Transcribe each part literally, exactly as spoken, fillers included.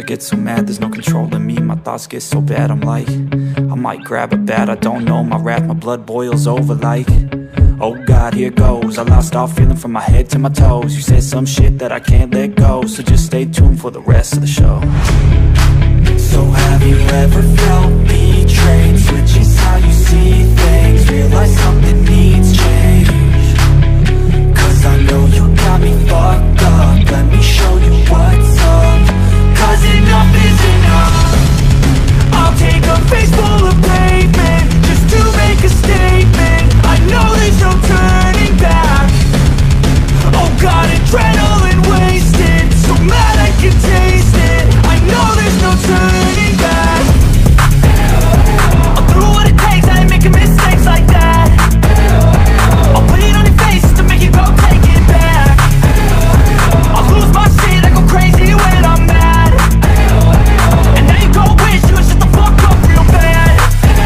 I get so mad, there's no controlling me. My thoughts get so bad, I'm like, I might grab a bat, I don't know. My wrath, my blood boils over like, oh God, here goes. I lost all feeling from my head to my toes. You said some shit that I can't let go, so just stay tuned for the rest of the show. So have you ever felt betrayed? Switches how you see things, realize something needs change. Cause I know you got me fucked up, let me show you what's up. Cause enough is enough. I'll take a face full of pavement just to make a statement. I know there's no turning back. Oh God, adrenaline wasted, so mad I can taste it. I know there's no turning back. I'll do what it takes, I ain't making mistakes like that. I'll put it on your face just to make you go take it back. I'll lose my shit, I go crazy when I'm mad. And now you go wish you would shut the fuck up real bad.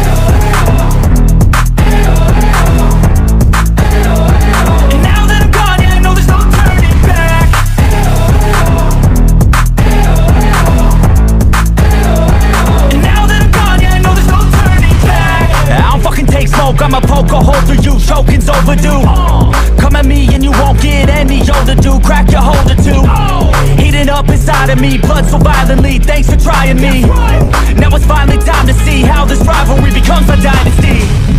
And now that I'm gone, yeah, I know there's no turning back. And now that I'm gone, yeah, I know there's no turning back. I don't fucking take smoke, I'ma poke a hole through you, choking's overdue. Come at me and you won't get any older, dude. Crack your holder too. Heating up inside of me, blood so violently. Thanks for trying me. Now it's finally time to see how this rivalry becomes a dynasty.